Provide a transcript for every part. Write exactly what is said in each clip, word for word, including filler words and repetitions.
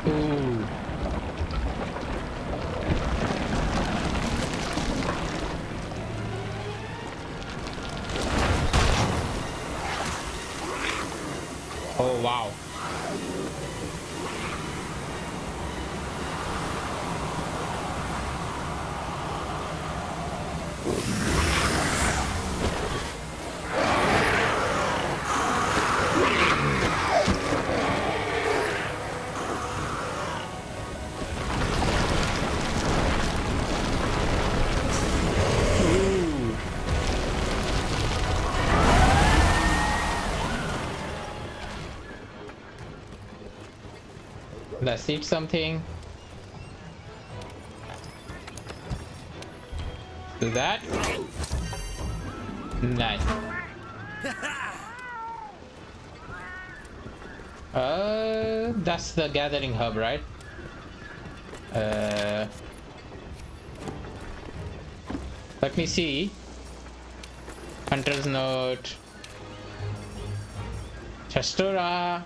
Ooh. Oh wow. Let's eat something. Do that. Nice. Uh, that's the gathering hub, right? Uh, let me see. Hunter's note. Chestura.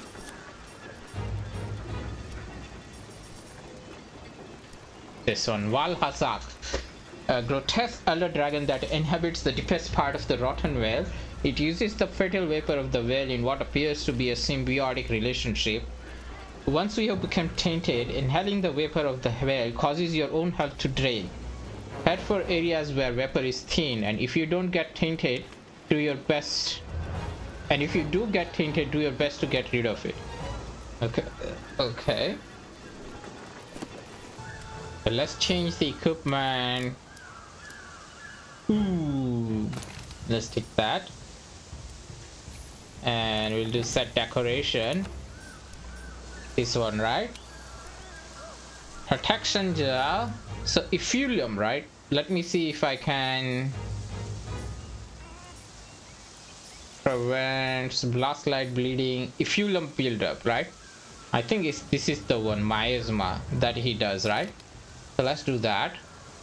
This one, Valhazak, a grotesque elder dragon that inhabits the deepest part of the rotten whale. It uses the fatal vapor of the whale in what appears to be a symbiotic relationship. Once you have become tainted, inhaling the vapor of the whale causes your own health to drain. Head for areas where vapor is thin, and if you don't get tainted, do your best. And if you do get tainted, do your best to get rid of it. Okay. Okay. But let's change the equipment. Ooh. Let's take that. And we'll do set decoration. This one, right? Protection gel. So Effluvium, right? Let me see if I can prevents blast light bleeding. Effluvium buildup, right? I think it's, this is the one, miasma, that he does, right? So let's do that.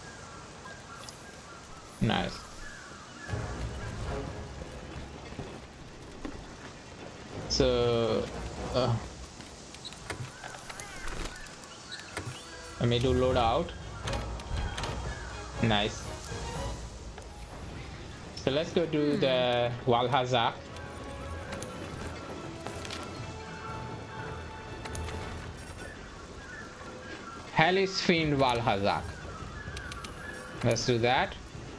Nice. So uh, I may do loadout. Nice. So let's go do the Valhazak. Hellish Fiend Valhazak. Let's do that.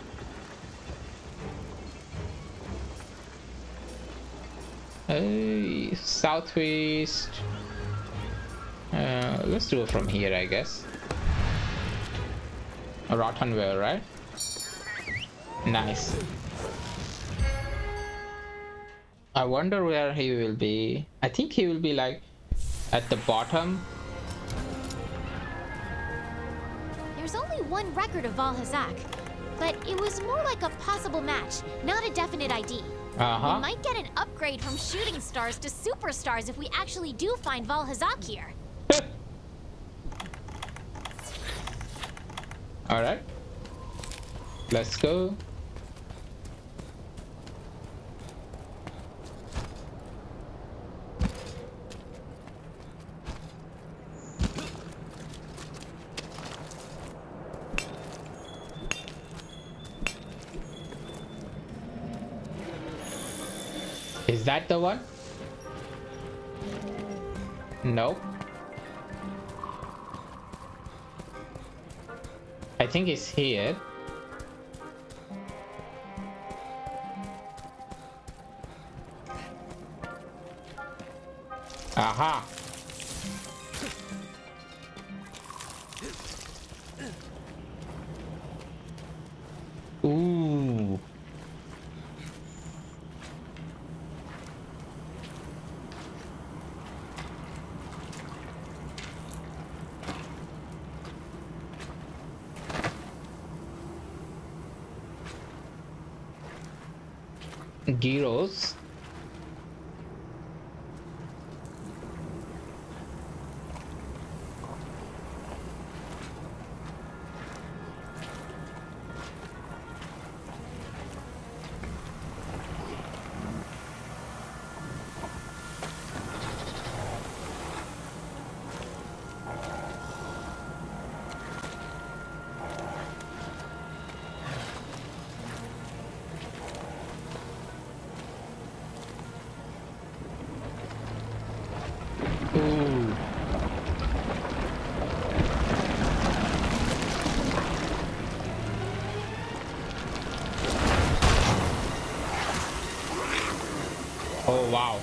Hey, southwest. Uh, let's do it from here, I guess. A rotten whale, right? Nice. I wonder where he will be. I think he will be like at the bottom. There's only one record of Valhazak, but it was more like a possible match, not a definite I D. Uh-huh. We might get an upgrade from shooting stars to superstars if we actually do find Valhazak here. Alright. Let's go. Is that the one? Nope. I think it's here. Aha. Ooh. Gyros. Ooh. Oh wow.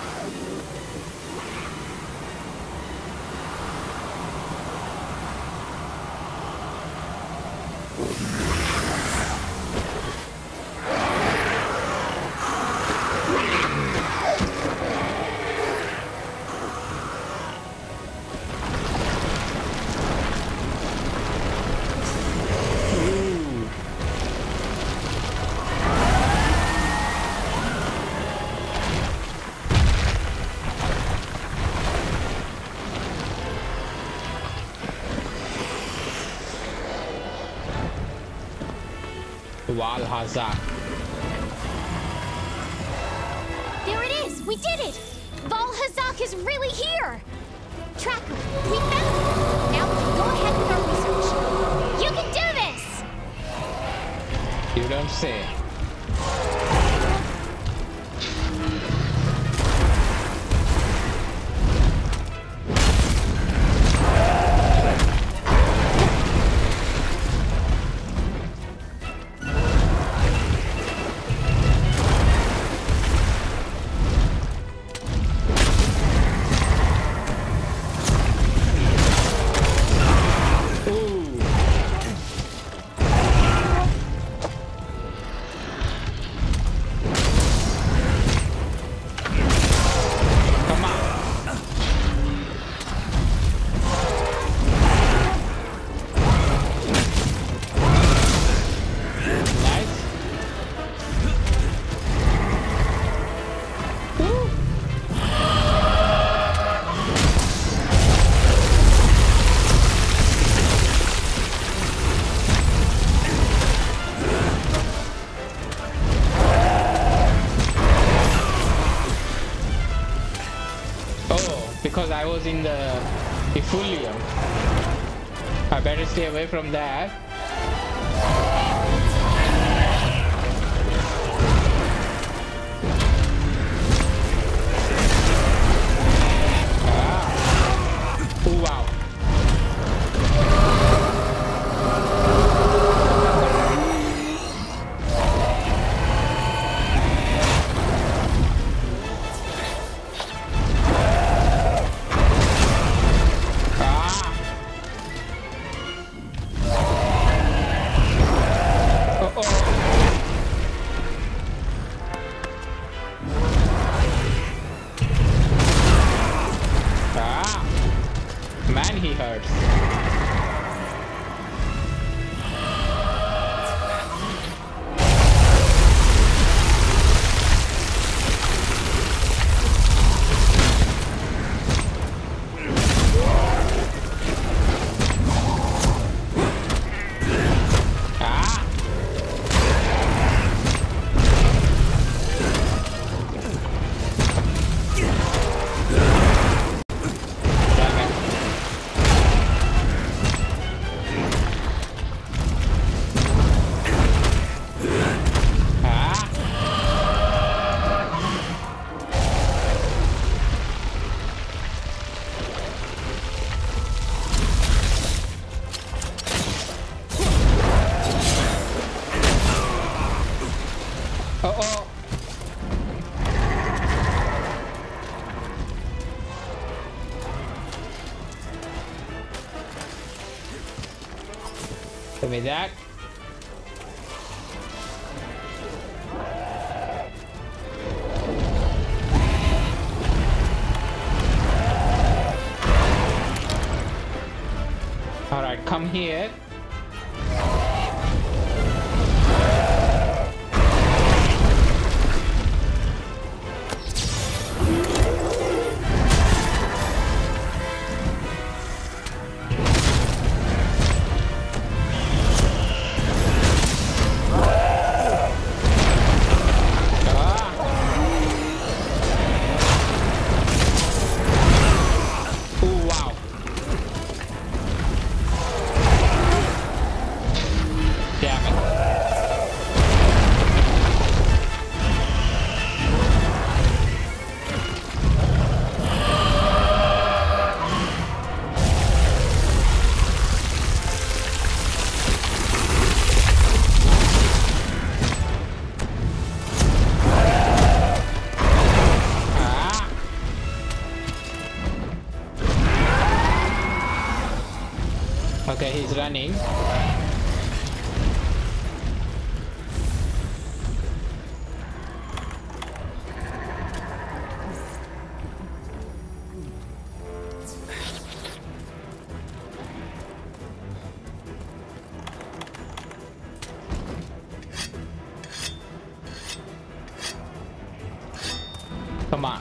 Valhazak. There it is! We did it! Valhazak is really here! Tracker, we found it! Now we can go ahead with our research. You can do this! You don't say. Because I was in the Efulium. I better stay away from that. Ah. Oh, wow. Man, he hurts. Uh-oh. Give me that. All right, come here. Okay, he's running. Come on.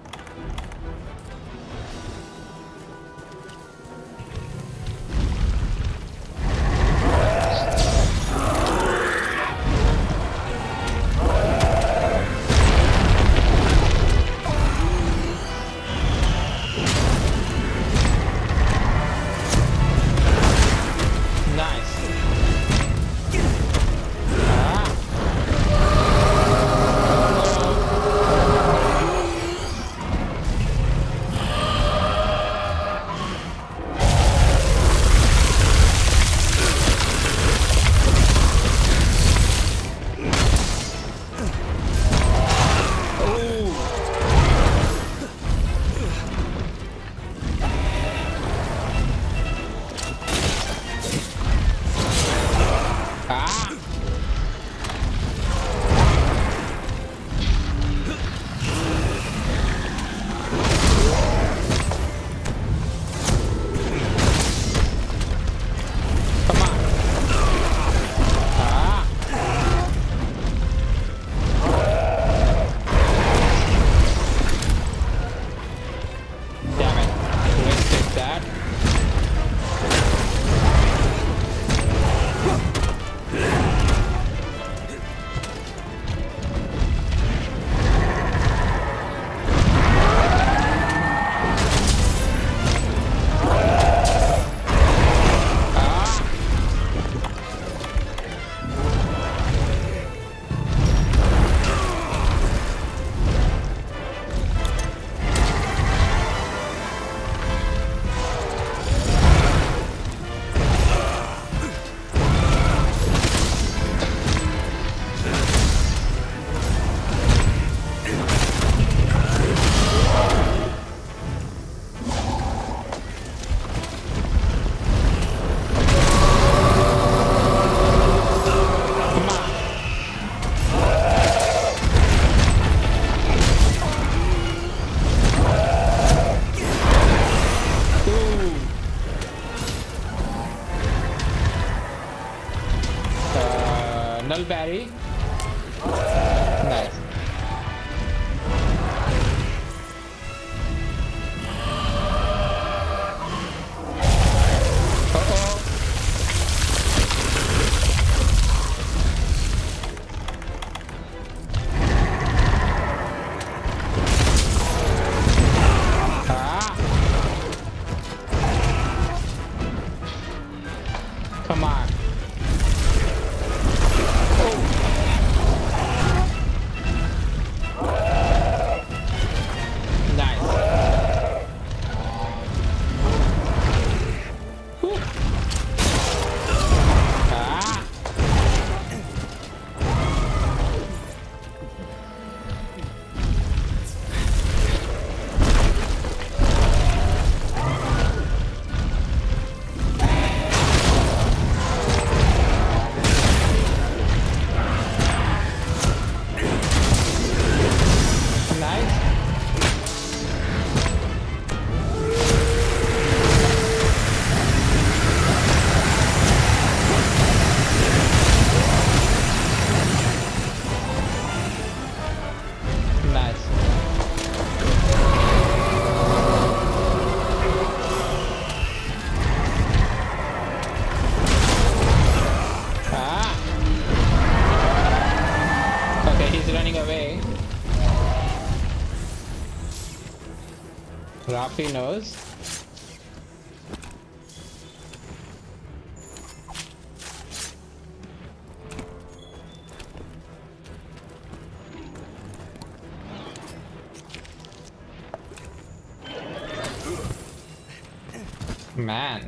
Nullberry. Nice. Uh-oh. Ah. Come on. Rafi knows. Man.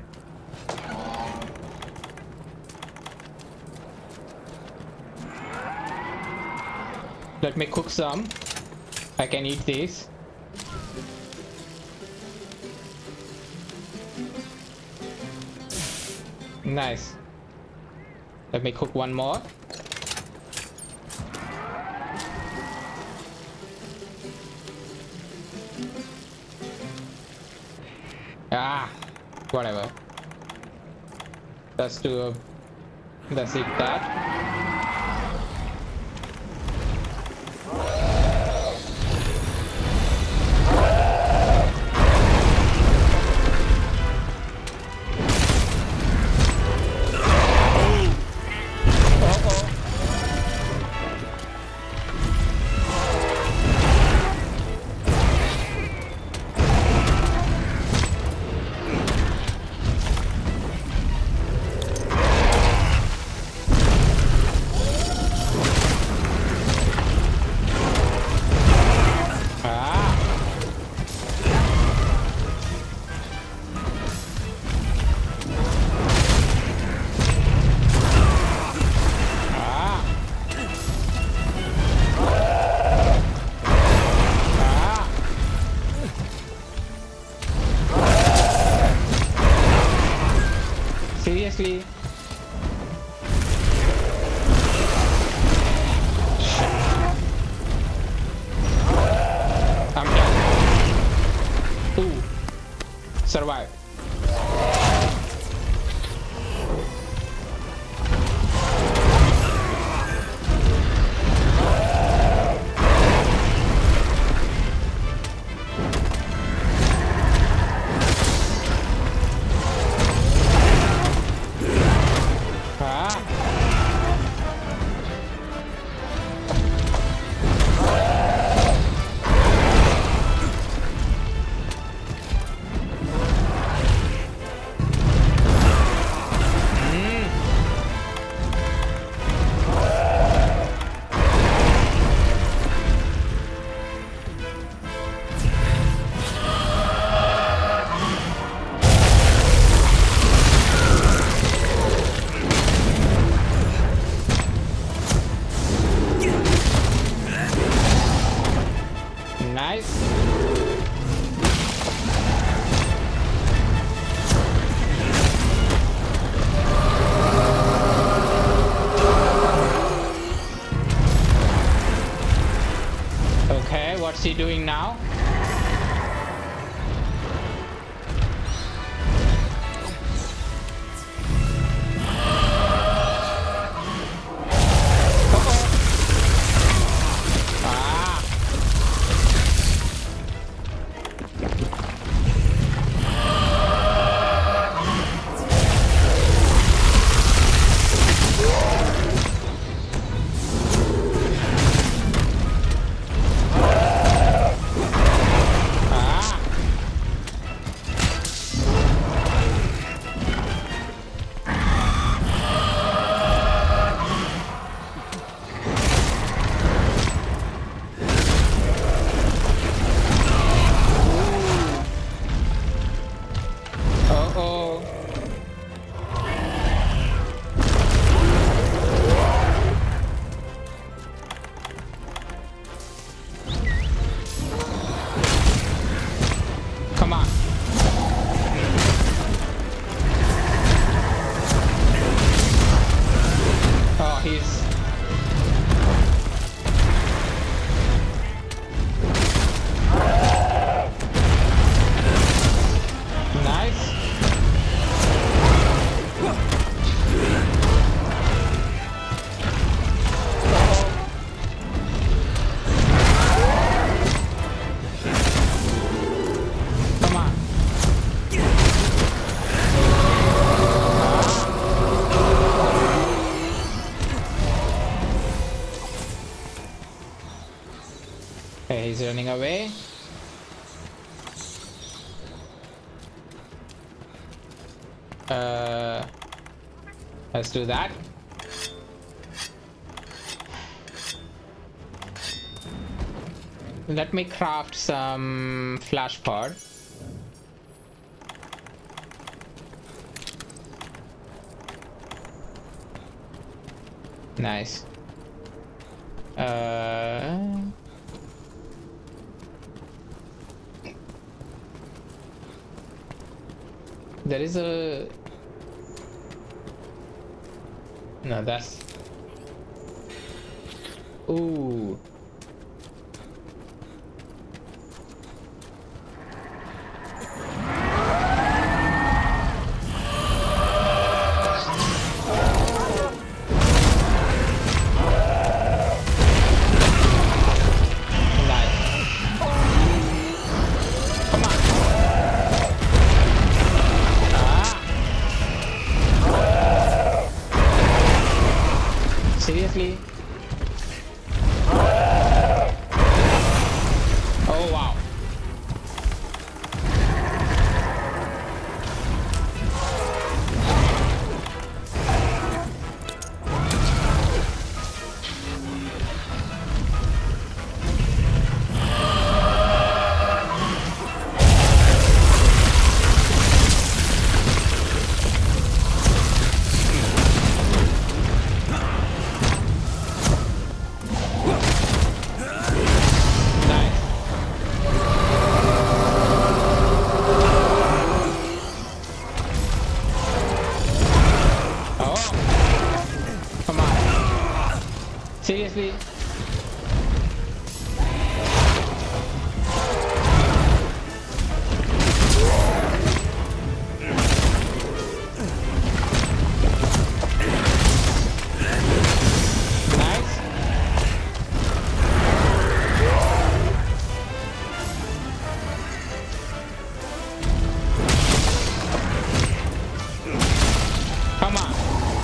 Let me cook some. I can eat these. Nice. Let me cook one more. Ah, whatever. Let's do a. Let's eat that. Seriously? I'm done. Ooh. Survive. Nice. Okay, what's he doing now? Okay, he's running away. Uh, let's do that. Let me craft some flash pod. Nice. Uh, there is a No, that's... Ooh. Seriously? Oh wow. Seriously? Nice. Come on.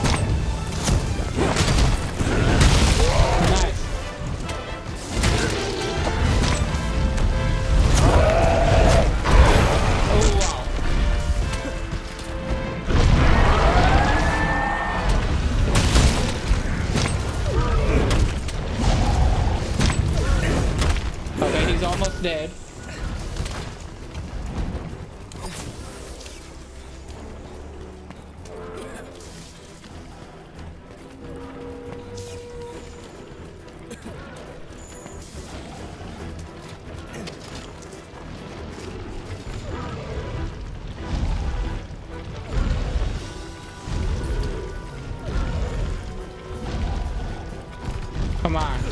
Okay, he's almost dead. Come on.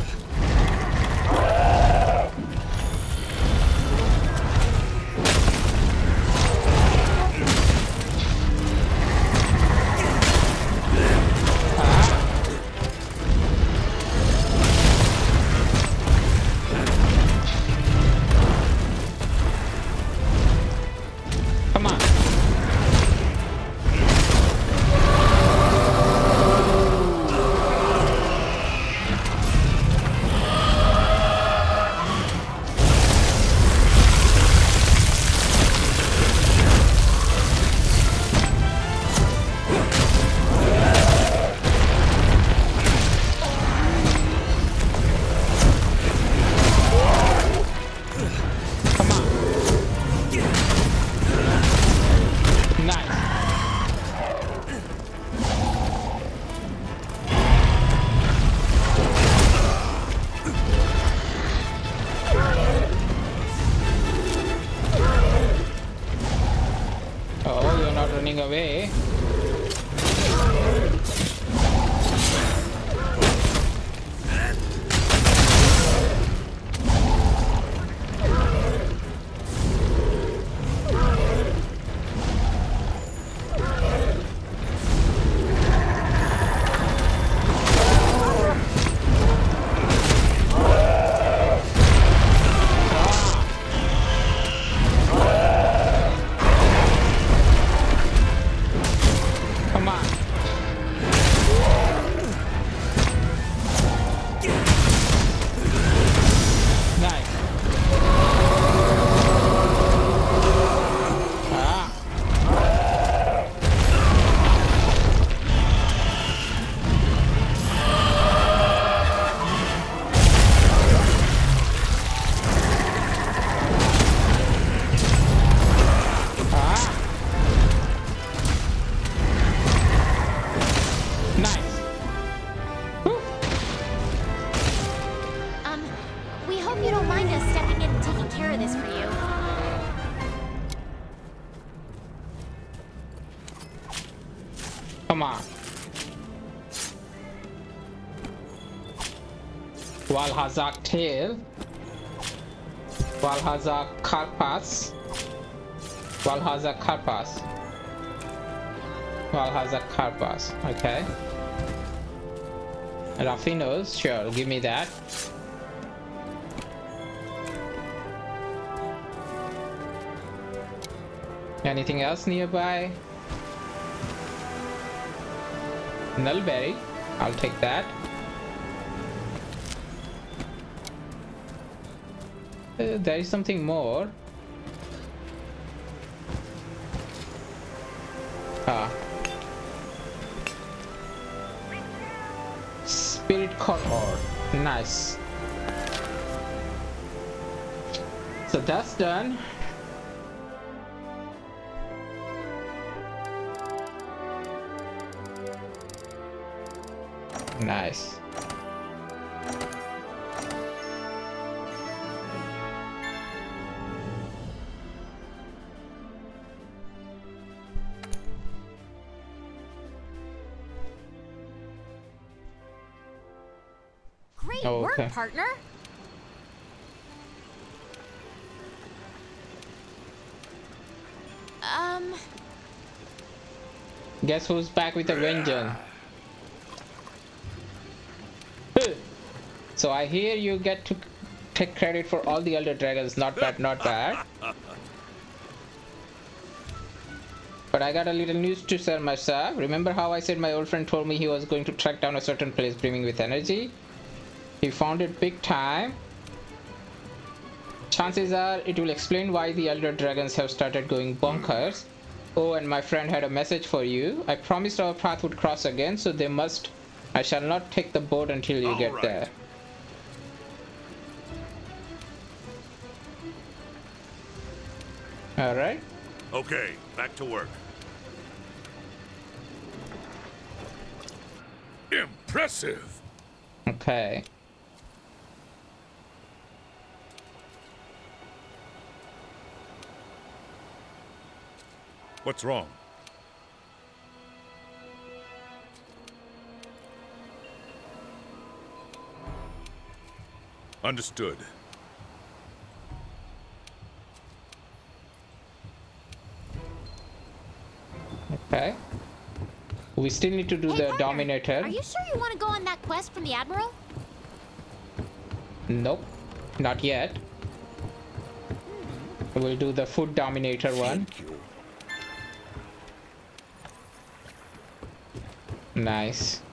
Come on. Oh, you're not running away. Come on. Nice. Ah. Ah. Nice. Whew. Um, we hope you don't mind us stepping in and taking care of this for you. Come on. Valhazak tail, Valhazak Karpas, Valhazak Karpas, Valhazak Karpas. Okay. Raffinos, sure, give me that. Anything else nearby? Nullberry, I'll take that. Uh, there is something more. Ah. Spirit core ore. Nice. So that's done. Nice. Great Oh, work, okay. partner. Um, Guess who's back with a vengeance? So I hear you get to take credit for all the Elder Dragons. Not bad, not bad. But I got a little news to share myself. Remember how I said my old friend told me he was going to track down a certain place brimming with energy? He found it big time. Chances are it will explain why the Elder Dragons have started going bonkers. Oh, and my friend had a message for you. I promised our path would cross again, so they must... I shall not take the boat until you All get right. there. Alright. Okay, back to work. Impressive. Okay. What's wrong? Understood. Okay. We still need to do hey, the partner, Dominator. Are you sure you want to go on that quest from the Admiral? Nope. Not yet. We'll do the Food Dominator one. Thank you. Nice.